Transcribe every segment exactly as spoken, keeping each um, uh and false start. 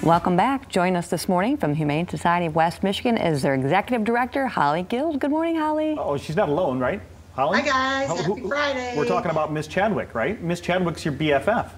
Welcome back. Join us this morning from Humane Society of West Michigan is their Executive Director, Holly Guild. Good morning, Holly. Oh, she's not alone, right? Holly? Hi, guys. How, Happy who, Friday. We're talking about Miss Chadwick, right? Miss Chadwick's your B F F.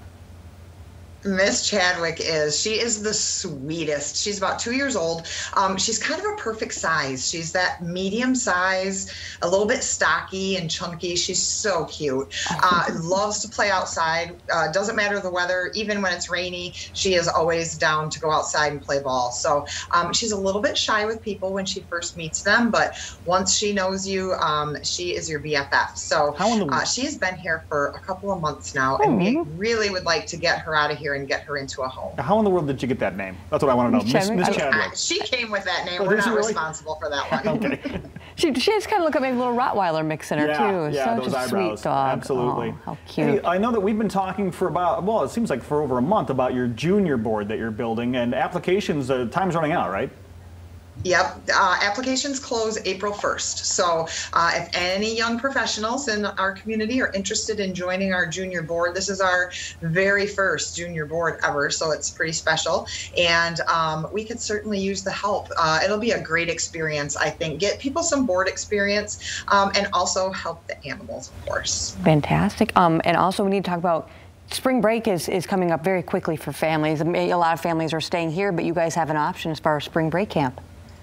Miss Chadwick is, she is the sweetest. She's about two years old. Um, she's kind of a perfect size. She's that medium size, a little bit stocky and chunky. She's so cute. Uh, loves to play outside. Uh, doesn't matter the weather. Even when it's rainy, she is always down to go outside and play ball. So um, she's a little bit shy with people when she first meets them, but once she knows you, um, she is your B F F. So uh, she has been here for a couple of months now, and we really would like to get her out of here and get her into a home. How in the world did you get that name? That's what I want to know. Miss, Miss Chadwick. Uh, she came with that name. Oh, We're not really? responsible for that one. Okay. she, she has kind of look at maybe a little Rottweiler mix in her, yeah, too. Yeah, Such those a eyebrows. sweet dog. Absolutely. Oh, how cute. Hey, I know that we've been talking for about, well, it seems like for over a month about your junior board that you're building, and applications, uh, time's running out, right? Yep, uh, applications close April first. So uh, if any young professionals in our community are interested in joining our junior board, this is our very first junior board ever, so it's pretty special. And um, we could certainly use the help. Uh, it'll be a great experience, I think. Get people some board experience um, and also help the animals, of course. Fantastic. Um, and also we need to talk about spring break is, is coming up very quickly for families. A lot of families are staying here, but you guys have an option as far as spring break camp.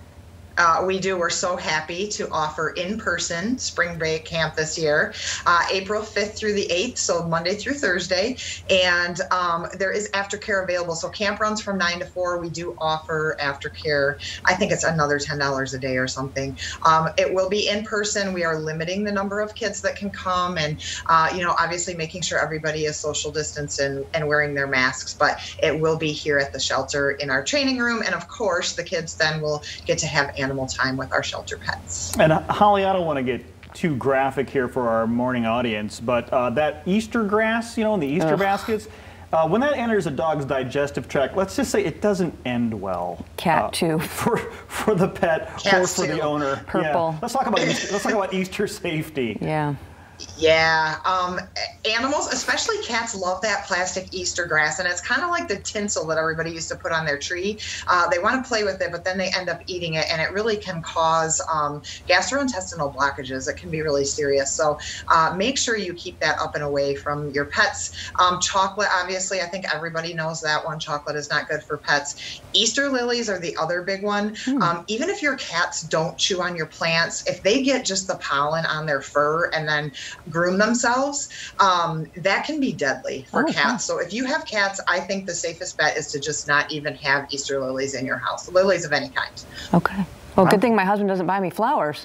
Uh, we do. We're so happy to offer in-person spring break camp this year, uh, April fifth through the eighth, so Monday through Thursday. And um, there is aftercare available. So camp runs from nine to four. We do offer aftercare. I think it's another ten dollars a day or something. Um, it will be in person. We are limiting the number of kids that can come, and uh, you know, obviously making sure everybody is social distance and, and wearing their masks. But it will be here at the shelter in our training room, and of course, the kids then will get to have animal time with our shelter pets. And Holly, I don't want to get too graphic here for our morning audience, but uh, that Easter grass, you know, in the Easter Ugh. baskets, uh, when that enters a dog's digestive tract, let's just say it doesn't end well. Cat uh, too. For for the pet Cats or for too. the owner. Purple. Yeah. Let's talk about Easter, let's talk about Easter safety. Yeah. Yeah, um, animals, especially cats, love that plastic Easter grass, and it's kind of like the tinsel that everybody used to put on their tree. Uh, they want to play with it, but then they end up eating it, and it really can cause um, gastrointestinal blockages. It can be really serious. So uh, make sure you keep that up and away from your pets. Um, chocolate, obviously, I think everybody knows that one. Chocolate is not good for pets. Easter lilies are the other big one. Hmm. Um, even if your cats don't chew on your plants, if they get just the pollen on their fur and then groom themselves, um, that can be deadly for oh, cats. wow. So if you have cats, I think the safest bet is to just not even have Easter lilies in your house, lilies of any kind. Okay. Well, good thing my husband doesn't buy me flowers.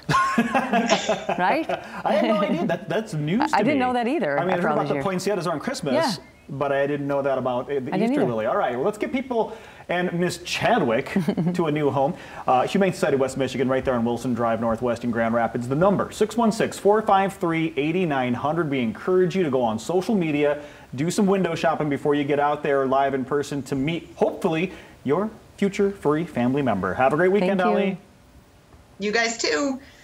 Right? I had no idea. That, that's news to I didn't me. know that either. I mean, I heard about the years. poinsettias on Christmas, yeah. but I didn't know that about the I Easter lily. All right, well, let's get people and Miss Chadwick to a new home. Uh, Humane Society of West Michigan, right there on Wilson Drive, Northwest in Grand Rapids. The number, six one six, four five three, eight nine zero zero. We encourage you to go on social media, do some window shopping before you get out there live in person to meet, hopefully, your future furry family member. Have a great weekend, Thank you. You guys too.